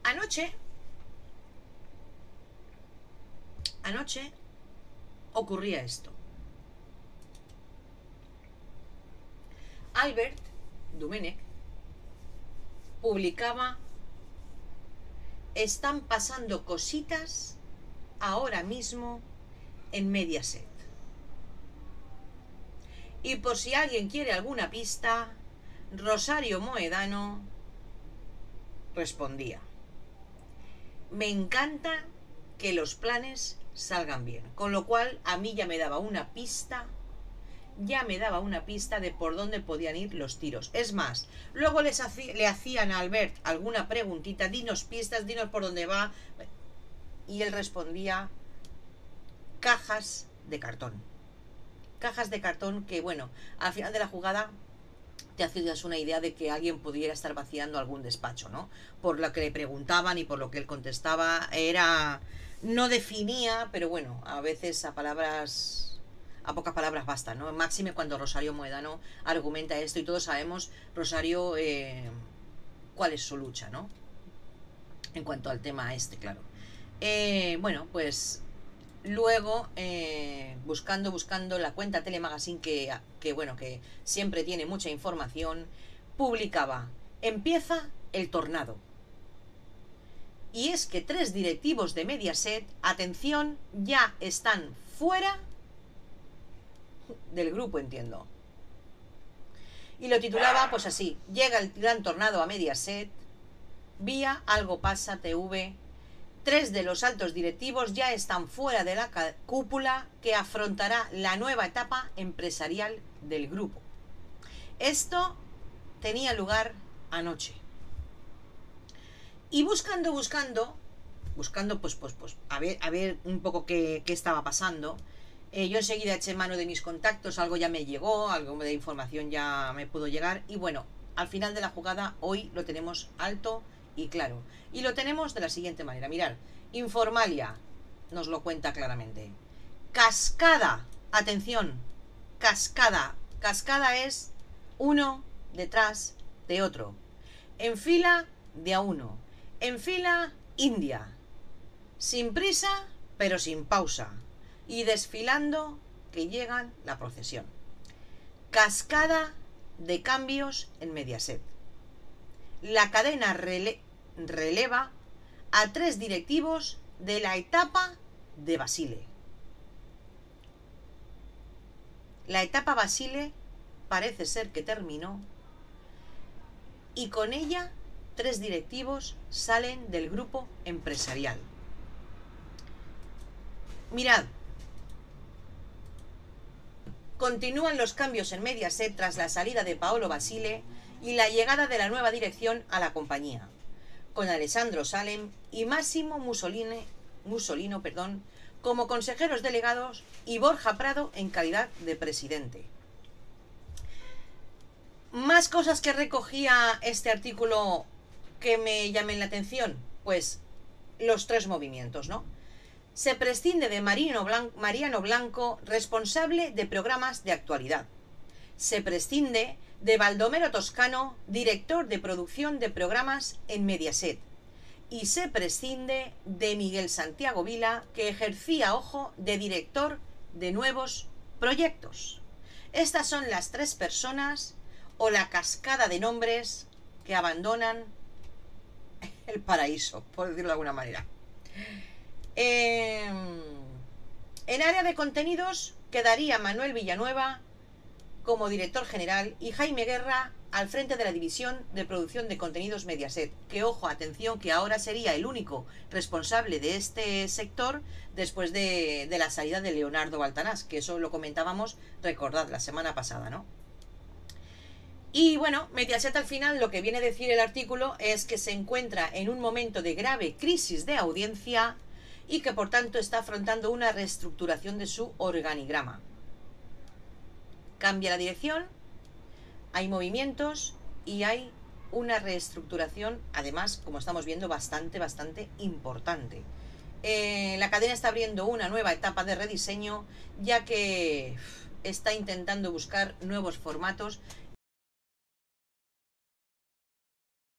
Anoche ocurría esto. Albert Domenech publicaba: están pasando cositas ahora mismo en Mediaset. Y por si alguien quiere alguna pista, Rosario Moedano respondía: me encanta que los planes salgan bien. Con lo cual a mí ya me daba una pista de por dónde podían ir los tiros. Es más, luego le hacían a Albert alguna preguntita: dinos pistas, dinos por dónde va. Y él respondía: cajas de cartón. Cajas de cartón que, bueno, al final de la jugada te hacías una idea de que alguien pudiera estar vaciando algún despacho, ¿no? Por lo que le preguntaban y por lo que él contestaba, no definía, pero bueno, a veces a pocas palabras basta, ¿no? Máxime cuando Rosario Moedano argumenta esto y todos sabemos, Rosario, cuál es su lucha, ¿no? En cuanto al tema claro. Bueno, pues luego, buscando la cuenta Telemagazine, que bueno, que siempre tiene mucha información, publicaba: empieza el tornado. Y es que 3 directivos de Mediaset, atención, ya están fuera del grupo, entiendo. Y lo titulaba pues así: llega el gran tornado a Mediaset, vía Algo Pasa TV. 3 de los altos directivos ya están fuera de la cúpula que afrontará la nueva etapa empresarial del grupo. Esto tenía lugar anoche. Y buscando, pues a ver un poco qué estaba pasando. Yo enseguida eché mano de mis contactos, algo ya me llegó, algo de información ya me pudo llegar. Y bueno, al final de la jugada hoy lo tenemos alto y claro. Y lo tenemos de la siguiente manera. Mirad, Informalia nos lo cuenta claramente. Cascada, atención, cascada. Cascada es uno detrás de otro. En fila de a uno. En fila india. Sin prisa, pero sin pausa. Y desfilando que llegan la procesión. Cascada de cambios en Mediaset. La cadena releva a 3 directivos de la etapa de Basile. La etapa Basile parece ser que terminó y con ella 3 directivos salen del grupo empresarial. Mirad, continúan los cambios en Mediaset tras la salida de Paolo Basile y la llegada de la nueva dirección a la compañía, con Alessandro Salem y Massimo Musolino, como consejeros delegados y Borja Prado en calidad de presidente. Más cosas que recogía este artículo que me llamen la atención, pues los 3 movimientos, ¿no? Se prescinde de Mariano Blanco, responsable de programas de actualidad. Se prescinde de Baldomero Toscano, director de producción de programas en Mediaset. Y se prescinde de Miguel Santiago Vila, que ejercía, ojo, de director de nuevos proyectos. Estas son las 3 personas o la cascada de nombres que abandonan el paraíso, por decirlo de alguna manera. En área de contenidos quedaría Manuel Villanueva como director general y Jaime Guerra al frente de la división de producción de contenidos Mediaset, que, ojo, atención, que ahora sería el único responsable de este sector después de la salida de Leonardo Baltanás, que eso lo comentábamos, recordad, la semana pasada, ¿no? Y bueno, Mediaset al final lo que viene a decir el artículo es que se encuentra en un momento de grave crisis de audiencia y que por tanto está afrontando una reestructuración de su organigrama. Cambia la dirección, hay movimientos y hay una reestructuración, además, como estamos viendo, bastante importante. La cadena está abriendo una nueva etapa de rediseño, ya que está intentando buscar nuevos formatos